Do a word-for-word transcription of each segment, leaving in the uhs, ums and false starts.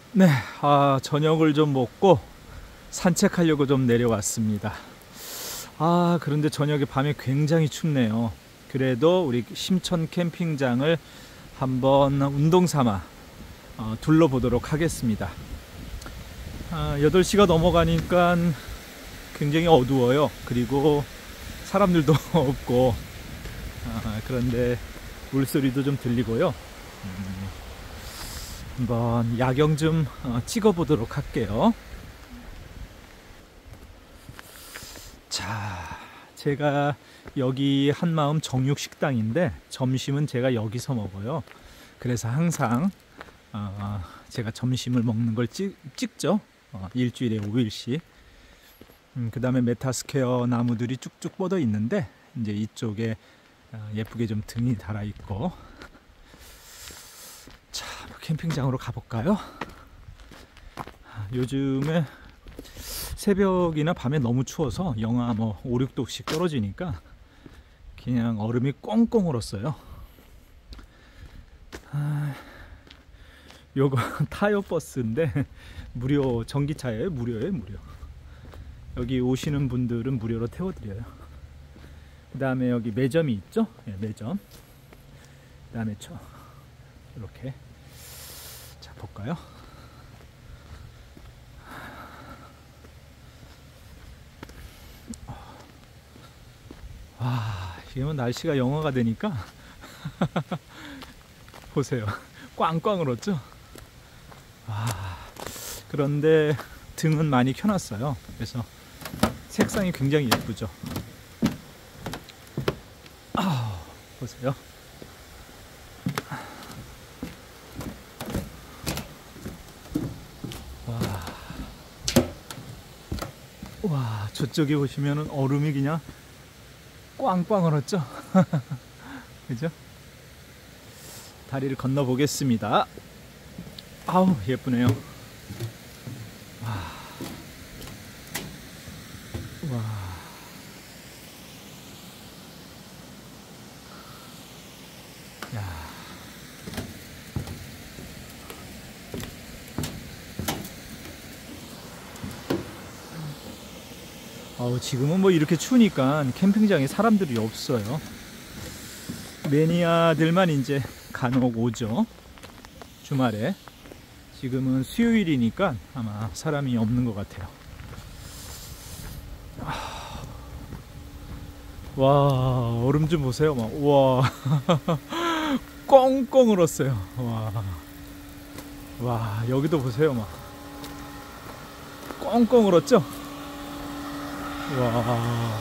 네, 아, 저녁을 좀 먹고 산책하려고 좀 내려왔습니다. 아, 그런데 저녁에 밤에 굉장히 춥네요. 그래도 우리 심천 캠핑장을 한번 운동 삼아 어, 둘러보도록 하겠습니다. 아, 여덟 시가 넘어가니까 굉장히 어두워요. 그리고 사람들도 없고, 아, 그런데 물소리도 좀 들리고요. 음, 한번 야경 좀 어, 찍어보도록 할게요. 자, 제가 여기 한마음 정육식당인데 점심은 제가 여기서 먹어요. 그래서 항상 어, 제가 점심을 먹는 걸 찍, 찍죠. 어, 일주일에 오 일씩. 음, 그 다음에 메타스퀘어 나무들이 쭉쭉 뻗어 있는데 이제 이쪽에 어, 예쁘게 좀 등이 달아 있고. 자, 캠핑장으로 가볼까요? 요즘에 새벽이나 밤에 너무 추워서 영하 뭐 오, 육 도씩 떨어지니까 그냥 얼음이 꽁꽁 얼었어요. 아, 요거 타요 버스인데 무료 전기차예요. 무료예요, 무료. 여기 오시는 분들은 무료로 태워드려요. 그 다음에 여기 매점이 있죠. 네, 매점. 그 다음에 저 이렇게 자 볼까요? 와, 지금은 날씨가 영하가 되니까 보세요. 꽝꽝 얼었죠? 와, 그런데 등은 많이 켜놨어요. 그래서 색상이 굉장히 예쁘죠. 아, 보세요. 와, 와, 저쪽에 보시면은 얼음이 그냥 꽝꽝 얼었죠? 그죠? 다리를 건너 보겠습니다. 아우, 예쁘네요. 와, 와, 야, 아우, 지금은 뭐 이렇게 추우니까 캠핑장에 사람들이 없어요. 매니아들만 이제 간혹 오죠. 주말에. 지금은 수요일이니까 아마 사람이 없는 것 같아요. 와, 얼음 좀 보세요. 막, 와, 꽁꽁 얼었어요. 와, 와, 여기도 보세요. 막, 꽁꽁 얼었죠? 와,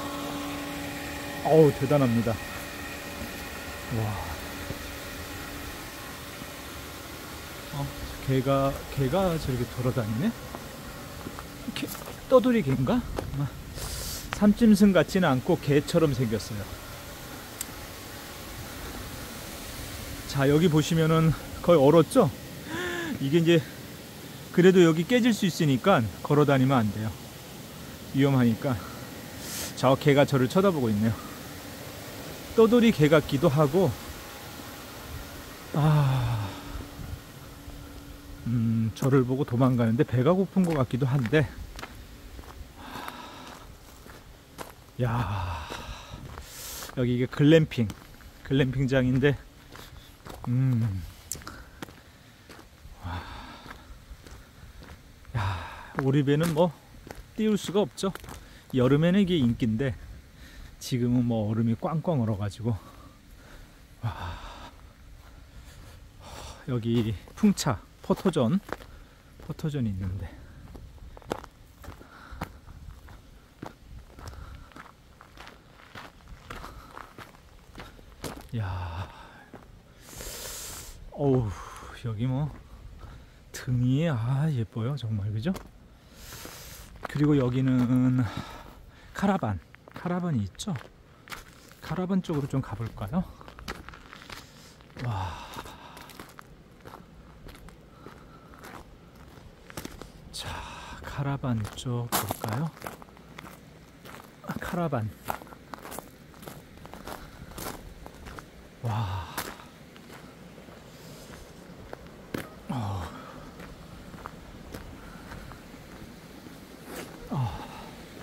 어우, 대단합니다. 와, 어, 개가, 개가 저렇게 돌아다니네? 개, 떠돌이 개인가? 아마 삼짐승 같지는 않고 개처럼 생겼어요. 자, 여기 보시면은 거의 얼었죠? 이게 이제 그래도 여기 깨질 수 있으니까 걸어 다니면 안 돼요. 위험하니까. 저 개가 저를 쳐다보고 있네요. 떠돌이 개 같기도 하고, 아, 음, 저를 보고 도망가는데 배가 고픈 것 같기도 한데, 야, 여기 이게 글램핑, 글램핑장인데, 음, 와, 야, 오리배는 뭐 띄울 수가 없죠. 여름에는 이게 인기인데 지금은 뭐 얼음이 꽝꽝 얼어가지고. 와, 여기 풍차 포토존 포토존이 있는데, 야, 어우, 여기 뭐 등이 아 예뻐요 정말. 그죠? 그리고 여기는 카라반 카라반이 있죠. 카라반 쪽으로 좀 가볼까요? 와, 자, 카라반 쪽 볼까요? 아, 카라반. 와, 어,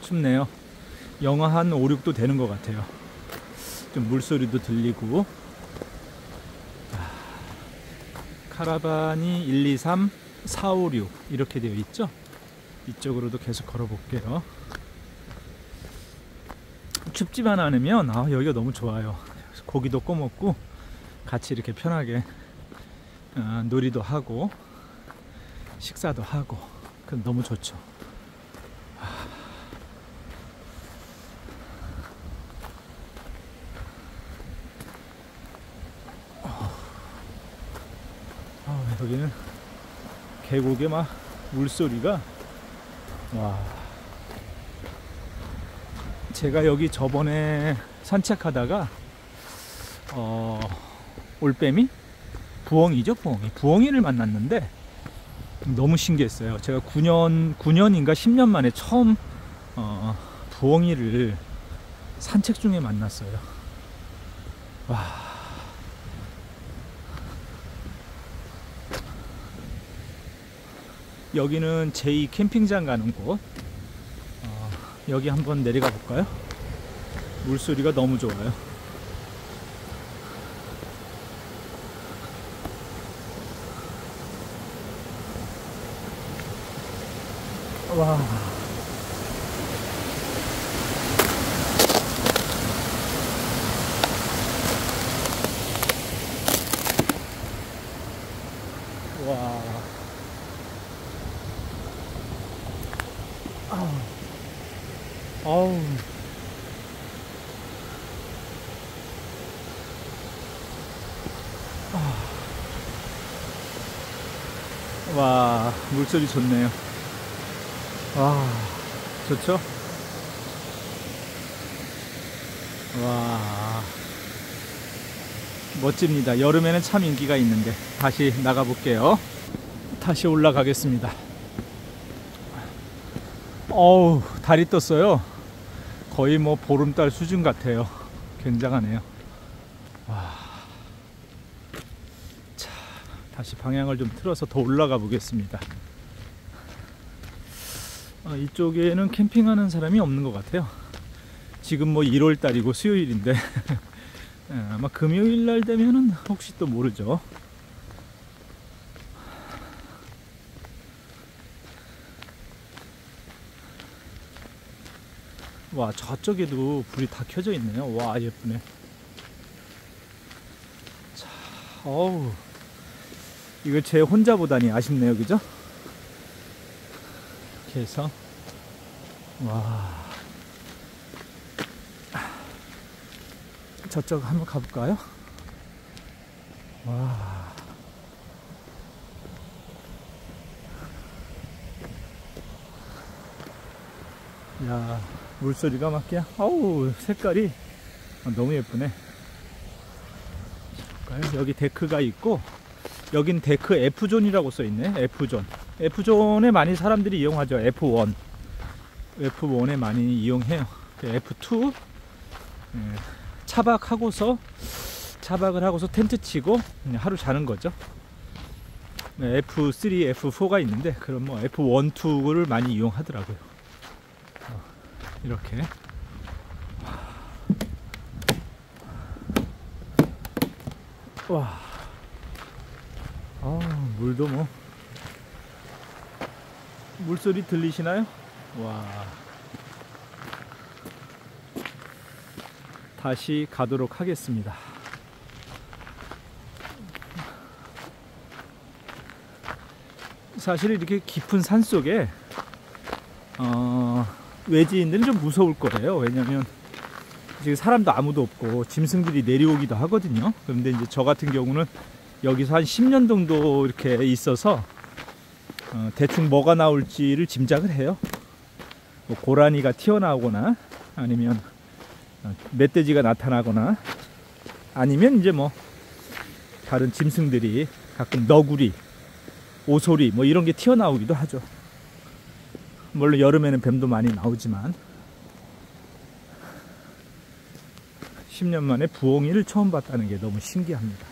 춥네요. 영하 한 오, 육 도 되는 것 같아요. 좀 물소리도 들리고. 카라반이 일, 이, 삼, 사, 오, 육 이렇게 되어 있죠. 이쪽으로도 계속 걸어 볼게요. 춥지만 않으면 아, 여기가 너무 좋아요. 고기도 꺼먹고 같이 이렇게 편하게 어, 놀이도 하고 식사도 하고 그럼 너무 좋죠. 아, 여기는 계곡에 막 물소리가 와. 제가 여기 저번에 산책하다가 어, 올빼미? 부엉이죠, 부엉이. 부엉이를 만났는데 너무 신기했어요. 제가 구 년, 구 년인가 십 년 만에 처음 어, 부엉이를 산책 중에 만났어요. 와. 여기는 제이 캠핑장 가는 곳. 어, 여기 한번 내려가 볼까요? 물소리가 너무 좋아요. 와. 와. 아우. 아우. 와, 물소리 좋네요. 와, 좋죠? 와, 멋집니다. 여름에는 참 인기가 있는데. 다시 나가 볼게요. 다시 올라가겠습니다. 어우, 달이 떴어요. 거의 뭐 보름달 수준 같아요. 굉장하네요. 와. 자, 다시 방향을 좀 틀어서 더 올라가 보겠습니다. 어, 이쪽에는 캠핑하는 사람이 없는 것 같아요. 지금 뭐 일월 달이고 수요일인데 아마 금요일 날 되면은 혹시 또 모르죠. 와, 저쪽에도 불이 다 켜져 있네요. 와, 예쁘네. 자, 어우, 이거 제 혼자 보다니 아쉽네요, 그죠? 이렇게 해서 와, 저쪽 한번 가볼까요? 와, 야, 물소리가 막 그냥 아우, 색깔이 너무 예쁘네. 여기 데크가 있고, 여긴 데크 F존이라고 써있네. F존. F존에 많이 사람들이 이용하죠. 에프 원. 에프 원에 많이 이용해요. 에프 투. 예, 차박하고서, 차박을 하고서 텐트 치고 하루 자는 거죠. 에프 쓰리, 에프 포가 있는데, 그럼 뭐 에프 원, 투를 많이 이용하더라고요. 어, 이렇게. 와. 아, 물도 뭐 물소리 들리시나요? 와. 다시 가도록 하겠습니다. 사실 이렇게 깊은 산 속에 어, 외지인들은 좀 무서울 거예요. 왜냐면 지금 사람도 아무도 없고 짐승들이 내려오기도 하거든요. 그런데 이제 저 같은 경우는 여기서 한 십 년 정도 이렇게 있어서 어, 대충 뭐가 나올지를 짐작을 해요. 뭐 고라니가 튀어나오거나 아니면 멧돼지가 나타나거나 아니면 이제 뭐 다른 짐승들이 가끔 너구리, 오소리 뭐 이런 게 튀어나오기도 하죠. 물론 여름에는 뱀도 많이 나오지만 십 년 만에 부엉이를 처음 봤다는 게 너무 신기합니다.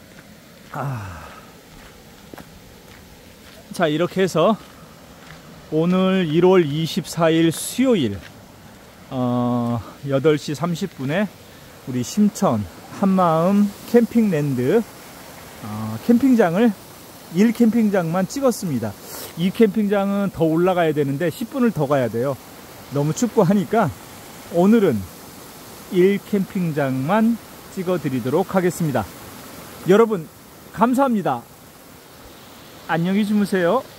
아. 자, 이렇게 해서 오늘 일월 이십사일 수요일 어, 여덟 시 삼십 분에 우리 심천 한마음 캠핑랜드 어, 캠핑장을 일 캠핑장만 찍었습니다. 이 캠핑장은 더 올라가야 되는데 십 분을 더 가야 돼요. 너무 춥고 하니까 오늘은 일 캠핑장만 찍어 드리도록 하겠습니다. 여러분 감사합니다. 안녕히 주무세요.